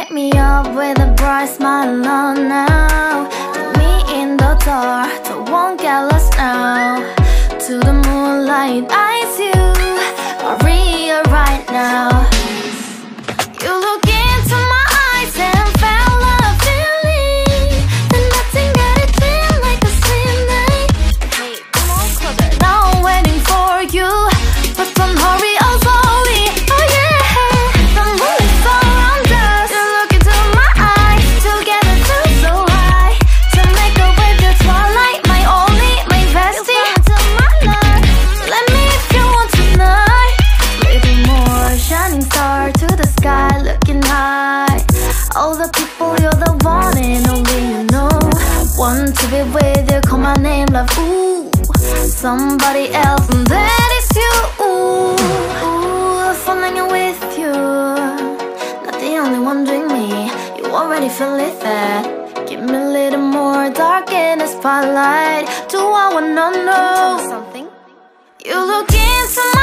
Wake me up with a bright smile on now. Put me in the dark, so won't get lost now. To the moonlight, eyes you are real right now. You look into my eyes and felt a feeling, and nothing got it feel like a same night. Hey, come on closer. Now I'm waiting for you, but don't hurry, oh slowly. Oh yeah, the moon is around us. You look into my eyes, together feel so high. To make a way the twilight, my only, my bestie. You come into my life, let me if you want tonight. Little more shining star to the sky, looking high. All the people, you're the one and only you know. Want to be with you, call my name, love, ooh. Somebody else, and that is you, ooh. Falling with you, not the only one doing me. You already feel it there. Give me a little more dark in the spotlight. Do I wanna know something? You look into my